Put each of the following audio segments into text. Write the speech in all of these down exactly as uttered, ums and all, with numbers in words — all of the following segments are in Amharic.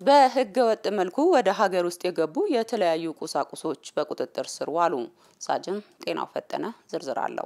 በህገ ወጥ መልኩ ወደ ሀገር ውስጥ የገቡ የተለያዩ ቁሳቁሶች በቁጥጥር ስር ዋሉ። ሳጅን ጤናው ፈጠነ ዝርዝር አለው።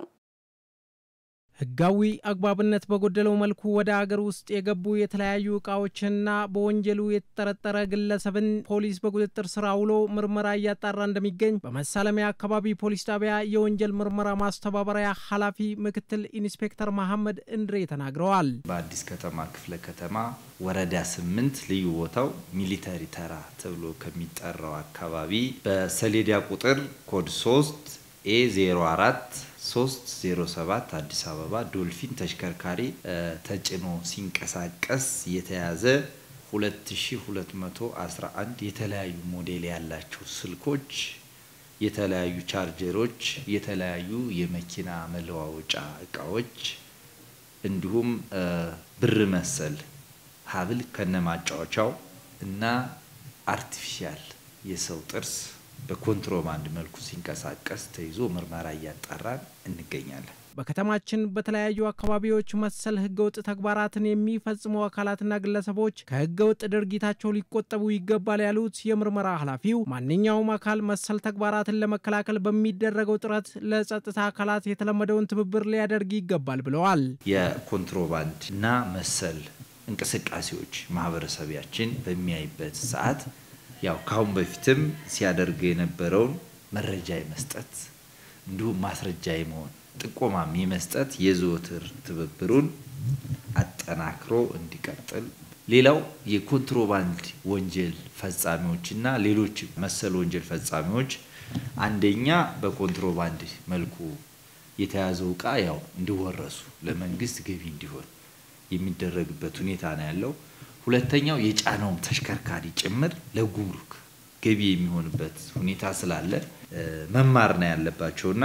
ህጋዊ አግባብነት በጎደለው መልኩ ወደ ሀገር ውስጥ የገቡ የተለያዩ እቃዎችና በወንጀሉ የተጠረጠረ ግለሰብን ፖሊስ በቁጥጥር ስር አውሎ ምርመራ እያጣራ እንደሚገኝ በመሳለሚያ አካባቢ ፖሊስ ጣቢያ የወንጀል ምርመራ ማስተባበሪያ ኃላፊ ምክትል ኢንስፔክተር መሐመድ እንድሬ ተናግረዋል። በአዲስ ከተማ ክፍለ ከተማ ወረዳ ስምንት ልዩ ቦታው ሚሊተሪ ተራ ተብሎ ከሚጠራው አካባቢ በሰሌዳ ቁጥር ኮድ ሶስት ኤ ዜሮ አራት ሶስት ዜሮ ሰባት አዲስ አበባ ዶልፊን ተሽከርካሪ ተጭኖ ሲንቀሳቀስ የተያዘ ሁለት ሺህ ሁለት መቶ አስራ አንድ የተለያዩ ሞዴል ያላቸው ስልኮች፣ የተለያዩ ቻርጀሮች፣ የተለያዩ የመኪና መለዋወጫ እቃዎች እንዲሁም ብር መሰል ሀብል ከነማጫወቻው እና አርቲፊሻል የሰው ጥርስ በኮንትሮባንድ መልኩ ሲንቀሳቀስ ተይዞ ምርመራ እያጣራን እንገኛለን። በከተማችን በተለያዩ አካባቢዎች መሰል ህገወጥ ተግባራትን የሚፈጽሙ አካላትና ግለሰቦች ከህገወጥ ድርጊታቸው ሊቆጠቡ ይገባል ያሉት የምርመራ ኃላፊው ማንኛውም አካል መሰል ተግባራትን ለመከላከል በሚደረገው ጥረት ለጸጥታ አካላት የተለመደውን ትብብር ሊያደርግ ይገባል ብለዋል። የኮንትሮባንድ እና መሰል እንቅስቃሴዎች ማህበረሰባችን በሚያይበት ሰዓት ያው ካሁን በፊትም ሲያደርግ የነበረው መረጃ የመስጠት እንዲሁም ማስረጃ የመሆን ጥቆማም የመስጠት የዘወትር ትብብሩን አጠናክሮ እንዲቀጥል፣ ሌላው የኮንትሮባንድ ወንጀል ፈጻሚዎችና ሌሎች መሰል ወንጀል ፈጻሚዎች አንደኛ በኮንትሮባንድ መልኩ የተያዘው ዕቃ ያው እንዲወረሱ ለመንግስት ገቢ እንዲሆን የሚደረግበት ሁኔታ ነው ያለው። ሁለተኛው የጫናው ተሽከርካሪ ጭምር ለጉምሩክ ገቢ የሚሆንበት ሁኔታ ስላለ መማር ነው ያለባቸውና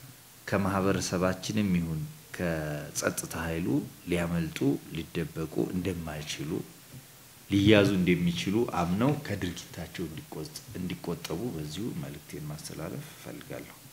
ከማህበረሰባችንም ይሁን ከጸጥታ ኃይሉ ሊያመልጡ ሊደበቁ እንደማይችሉ ሊያዙ እንደሚችሉ አምነው ከድርጊታቸው እንዲቆጠቡ በዚሁ መልእክቴን ማስተላለፍ ፈልጋለሁ።